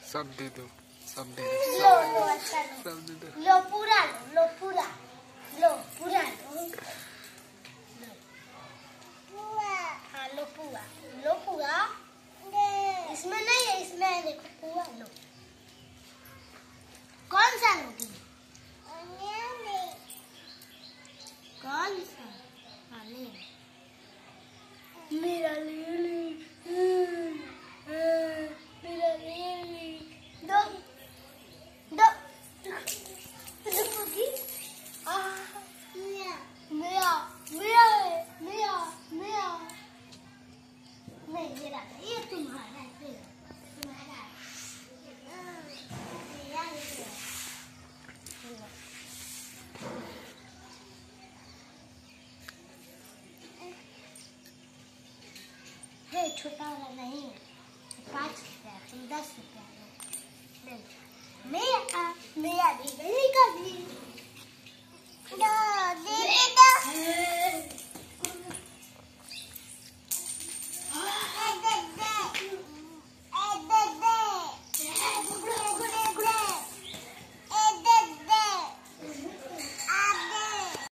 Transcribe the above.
सब दे दो, सब दे दो। दो, लो अच्छा सब दे दो। लो पूरा लो पूरा लो पूरा लो। हाँ लो पूरा, लो पूरा। इसमें नहीं है, इसमें है, देखो पूरा लो। कौन सा लोगी? कौन सा? हाँ ले मेरा ले ली, मेरा ले ली। दो दो मेरा मेरा मेरा मेरा नहीं मेरा, ये तुम्हारा है, तुम्हारा है, छोटा वाला नहीं है। 5 रुपया, तुम 10 रुपया लो। मेरा भी गली का भी।